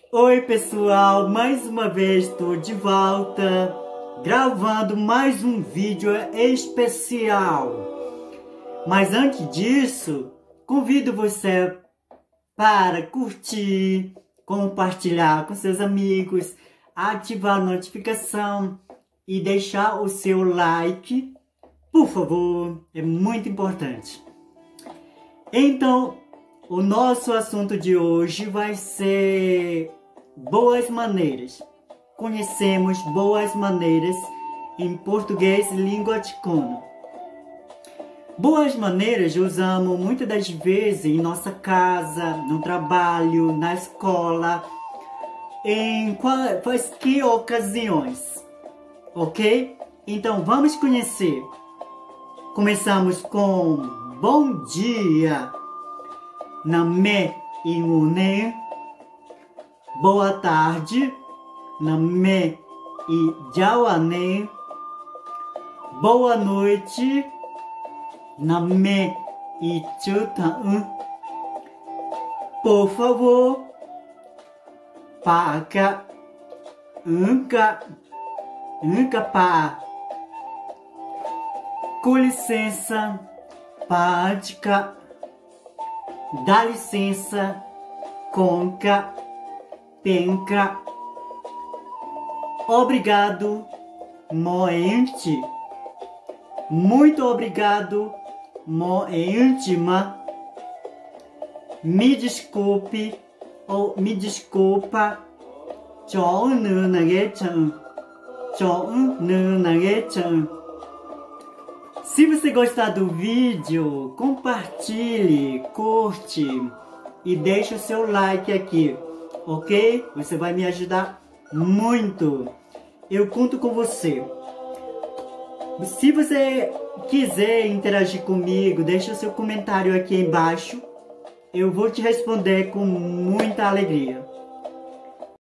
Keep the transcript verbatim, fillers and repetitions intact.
Oi pessoal, mais uma vez estou de volta, gravando mais um vídeo especial. Mas antes disso, convido você para curtir, compartilhar com seus amigos, ativar a notificação e deixar o seu like, por favor, é muito importante. Então, o nosso assunto de hoje vai ser boas maneiras. Conhecemos boas maneiras em português língua ticuna. Boas maneiras usamos muitas das vezes em nossa casa, no trabalho, na escola, em quaisquer ocasiões, ok? Então vamos conhecer. Começamos com bom dia. Name Ingune. Boa tarde. Name e Jawane. Boa noite. Name e Chutan. Por favor. Paca. Unca. Unca pa. Com licença. Pática. Dá licença, conca, penca. Obrigado, moente. Muito obrigado, moentima. Me desculpe ou me desculpa. Chon nu nage chan. Chon nu nage chan. Se você gostar do vídeo, compartilhe, curte e deixe o seu like aqui, ok? Você vai me ajudar muito. Eu conto com você. Se você quiser interagir comigo, deixe o seu comentário aqui embaixo. Eu vou te responder com muita alegria.